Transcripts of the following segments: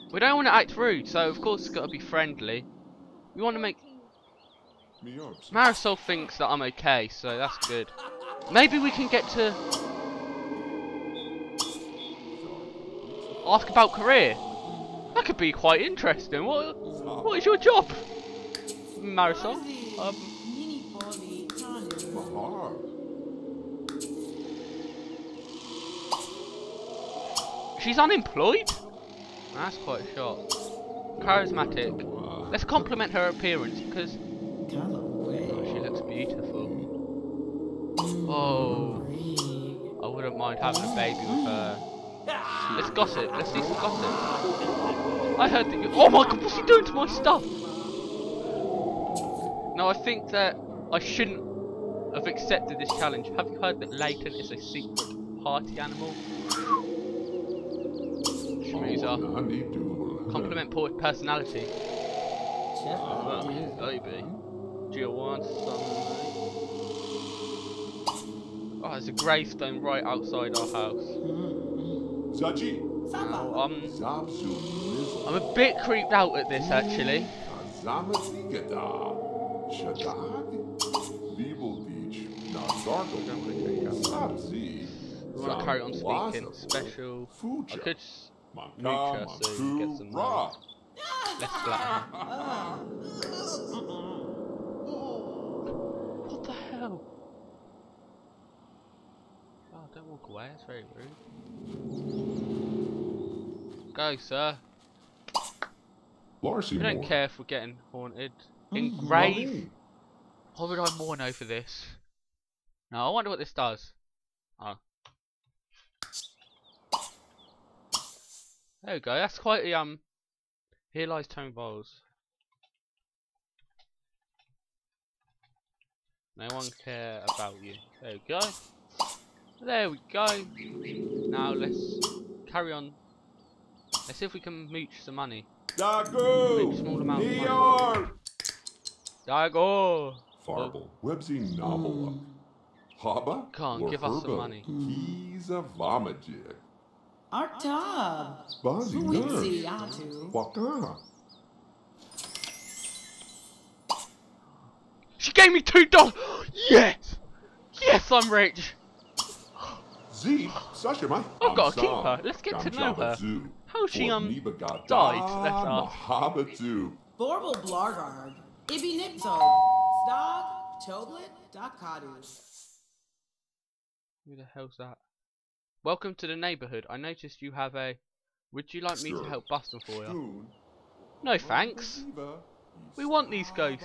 We don't want to act rude, so of course it's got to be friendly. We want to make... Marisol thinks that I'm okay, so that's good. Maybe we can get to... ask about career. That could be quite interesting. What is your job, Marisol? She's unemployed? That's quite a shock. Charismatic. Let's compliment her appearance because she looks beautiful. Oh, I wouldn't mind having a baby with her. Let's gossip. Let's do some gossip. I heard that you... Oh my god, what's he doing to my stuff? No, I think that I shouldn't have accepted this challenge. Have you heard that Layton is a secret party animal? Schmoozer. Compliment poor personality. Baby. Do you want some? Oh, there's a gravestone right outside our house. Oh, I'm a bit creeped out at this actually. We want to carry on speaking. Special. I could mooch her so we can get some money. Let's flatter her. What the hell? Oh, don't walk away, that's very rude. Go, sir. We don't care if we're getting haunted. Engrave? Why would I mourn over this? No, I wonder what this does. Oh. There we go, that's quite a here lies tone bowls. No one care about you. There we go. There we go. Now let's carry on. Let's see if we can mooch some money. Mooch small amount of money. Dago! Farble. Websy Nobble. Haba? Can't give us some money. He's a vomajig. Artab. Spazi Waka. She gave me $2! Yes! Yes, I'm rich! Z, Sashima. I've got to keep her. Let's get to know her. How she died. Let's ask. Mahabatu. Borble Blargard. Ibi Nipto. Stog. Toblet. Dakadu. Who the hell's that? Welcome to the neighbourhood. I noticed you have a... Would you like me to help bust them for you? No thanks. We want these ghosts.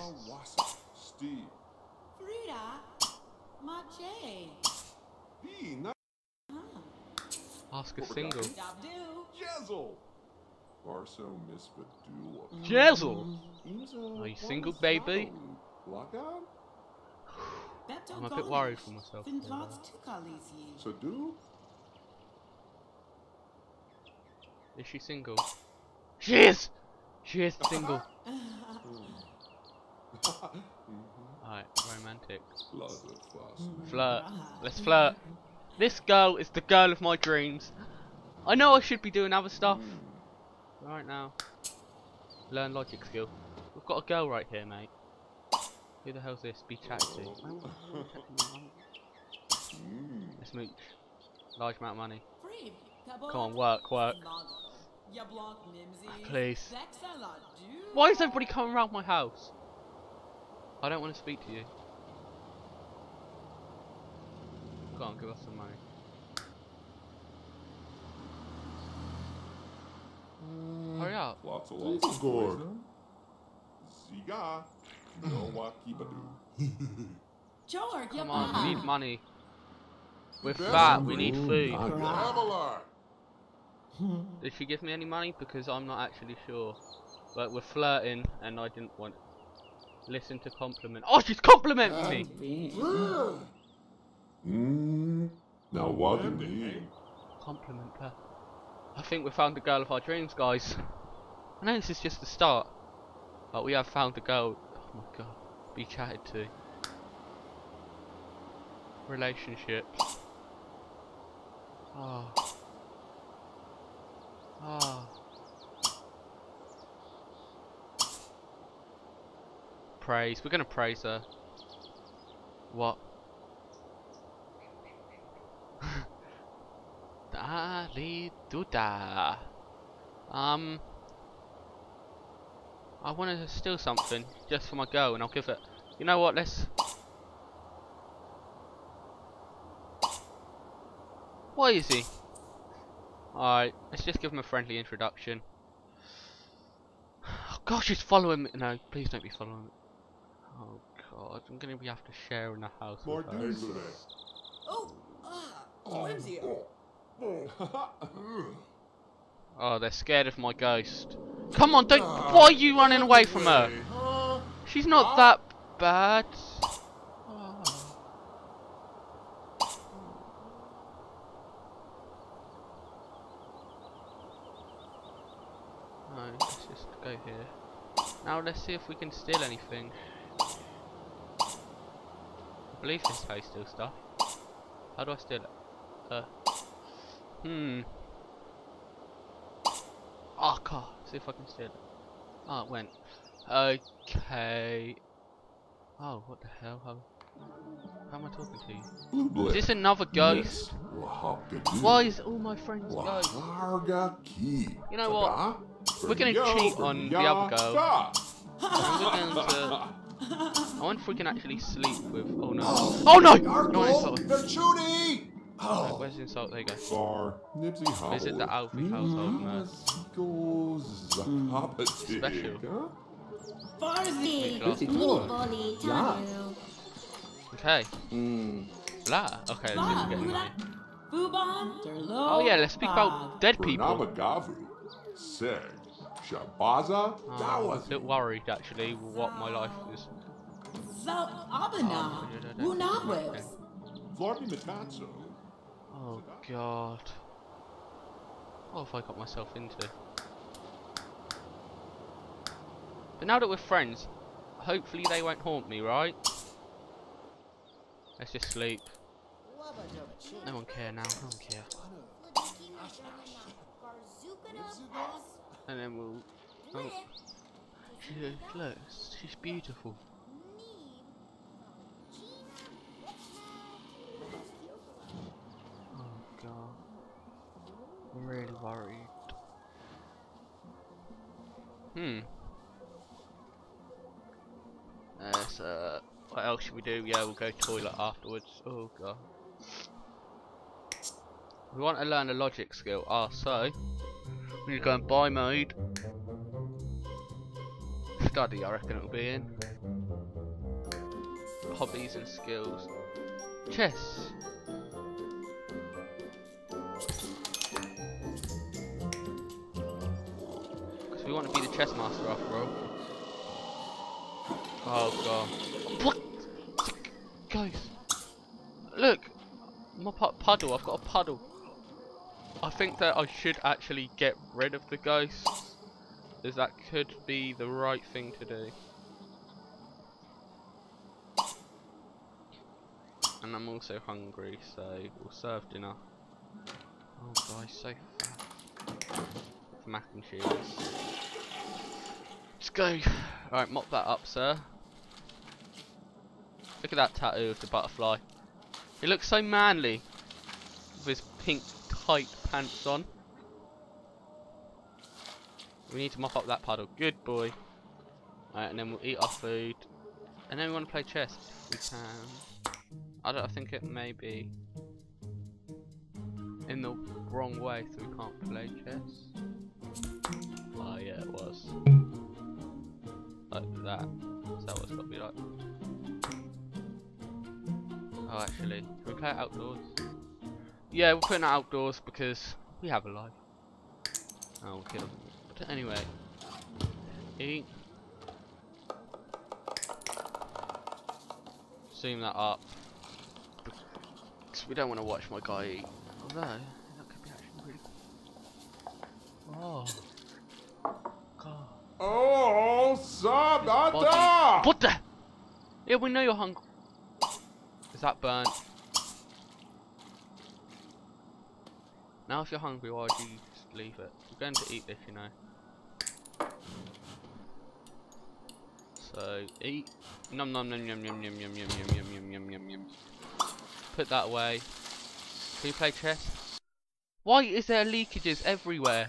Frida. Mache. Ask a single. Jezel. Barso Misbadula. Jezel! Are you single, baby? I'm a bit worried for myself. So do? Is she single? She is! She is single. Alright, romantic. Flirt. Let's flirt. This girl is the girl of my dreams. I know I should be doing other stuff. Right now. Learn logic skill. We've got a girl right here, mate. Who the hell's this? Be chatted to. Let's mooch. Large amount of money. Come on, work, work. Please. Why is everybody coming around my house? I don't want to speak to you. Go on, give us some money. Hurry up. Lots of gourd. Ziga. No wakibadu. Come on, we need money. We're fat, we need food. Did she give me any money? Because I'm not actually sure. But we're flirting and I didn't want to listen to compliment. Oh, she's complimenting me! Now what do you mean? Compliment her. I think we found the girl of our dreams, guys. I know this is just the start. But we have found the girl. Oh my god. Be chatted to. Relationships. Oh. Oh. praise. We're gonna praise her. What? Da-li-do-da. I want to steal something just for my girl, and I'll give it. You know what? Let's. What is he? Alright, let's just give him a friendly introduction. Oh gosh, he's following me. No, please don't be following me. Oh god, I'm gonna have to share in the house with her. Whimsy. Oh, they're scared of my ghost. Come on, don't. Why are you running away from her? She's not that bad. Oh. No, let's just go here. Now let's see if we can steal anything. I believe this is how you steal stuff. How do I steal it? Oh god, see if I can steal it. Oh, it went. Okay. Oh, what the hell? How am I talking to you? Is this another ghost? Why is all my friends ghosts? You know what? We're gonna cheat on the other girl. And we're going to. I wonder if we can actually sleep with. Oh no! Oh no! No insult. No, where's the insult? There you go. Visit the Alfie household. No. Special. Okay. Blah. Okay, let's just get in here. Oh yeah, let's speak about dead people. I'm a bit worried actually what my life is. Oh god. What have I got myself into? But now that we're friends, hopefully they won't haunt me, right? Let's just sleep. No one care now, no one care. And then we'll... Oh. Look, she's beautiful. Oh god. I'm really worried. What else should we do? Yeah, we'll go toilet afterwards. Oh god. We want to learn a logic skill. So we need to go in buy mode. Study, I reckon it'll be in. Hobbies and skills. Chess. Because we want to be the chess master after all. Oh god. What? Guys. Look. My puddle. I've got a puddle. I think that I should actually get rid of the ghosts, as that could be the right thing to do. And I'm also hungry, so we'll serve dinner. Oh god, he's so fat. Mac and cheese. Let's go. Alright, mop that up, sir. Look at that tattoo of the butterfly. He looks so manly with his pink tight pants on. We need to mop up that puddle. Good boy. Alright, and then we'll eat our food. And then we want to play chess if we can. I think it may be in the wrong way, so we can't play chess. Oh yeah, it was. Like that. Is that what it's got to be like? Oh, actually, can we play it outdoors? Yeah, we're putting it outdoors because we have a life. Oh, okay. But anyway, eat. Zoom that up because we don't want to watch my guy eat. Although that could be actually really cool. Oh, God. Oh, Sabata! What the? Yeah, we know you're hungry. Is that burnt? Now if you're hungry, why would you just leave it? You're going to eat this, you know. So eat. Nom nom nom yum yum yum yum yum yum yum yum yum yum yum. Put that away. Can you play chess? Why is there leakages everywhere?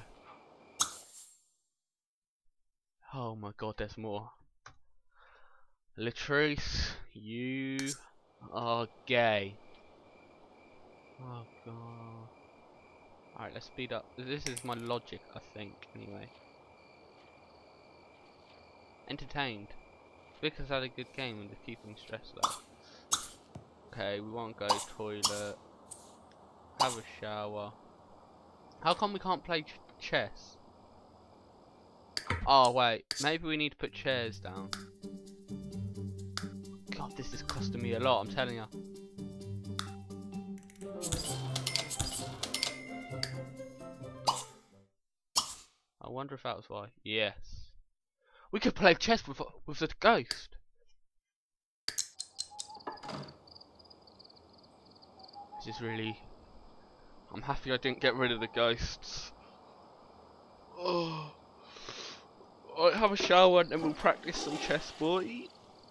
Oh my god, there's more. Latrice, you are gay. Oh god. Alright, let's speed up. This is my logic, I think, anyway. Entertained. Vickers had a good game and they're keeping stress low. Okay, we won't go toilet. Have a shower. How come we can't play chess? Oh wait, maybe we need to put chairs down. God, this is costing me a lot, I'm telling you. I wonder if that was why. Yes. We could play chess with the ghost. This is really... I'm happy I didn't get rid of the ghosts. Oh. I'll have a shower and then we'll practice some chess, boy.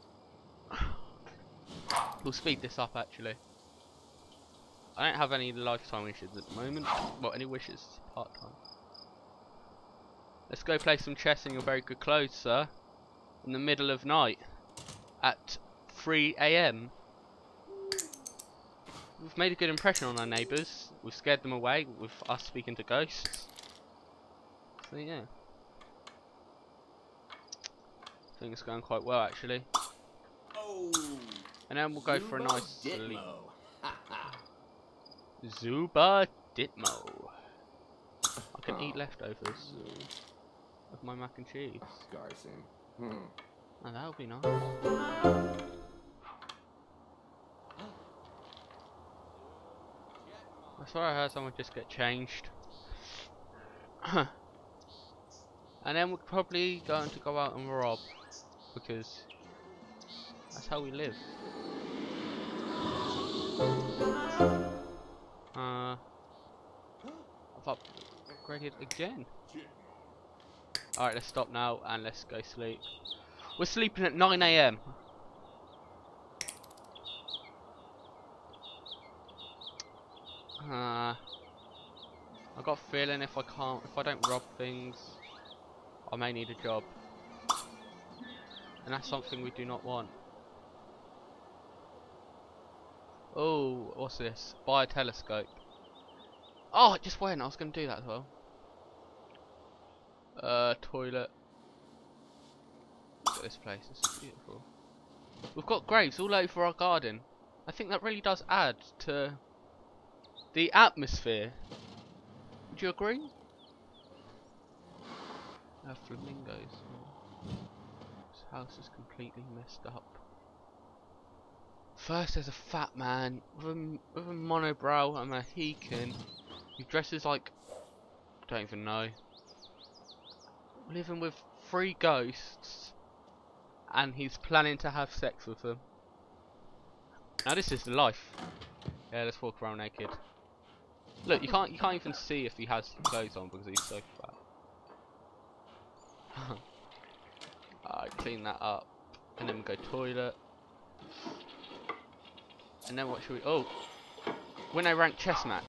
We'll speed this up actually. I don't have any lifetime wishes at the moment. Well, any wishes, part-time. Let's go play some chess in your very good clothes, sir. In the middle of night. At 3 AM. We've made a good impression on our neighbours. We've scared them away with us speaking to ghosts. So yeah. I think it's going quite well actually. Oh, And then we'll go for a nice sleep. Ditmo. Zuba Ditmo. I can eat leftovers of my mac and cheese. Oh, that would be nice. I swear I heard someone just get changed. And then we're probably going to go out and rob, because that's how we live. I've upgraded again. Alright, let's stop now and let's go sleep. We're sleeping at 9 AM. I got a feeling if I don't rob things, I may need a job. And that's something we do not want. Oh, what's this? Buy a telescope. Oh, it just went. I was going to do that as well. Toilet. Look at this place. It's beautiful. We've got graves all over our garden. I think that really does add to the atmosphere. Would you agree? Flamingos. This house is completely messed up. First there's a fat man with a monobrow and a Mohican who dresses like, I don't even know, living with 3 ghosts, and he's planning to have sex with them. Now this is the life. Yeah, let's walk around naked. Look, you can't even see if he has clothes on because he's so fat. Alright, clean that up, and then we go toilet. And then what should we... Oh! Win a ranked chess match.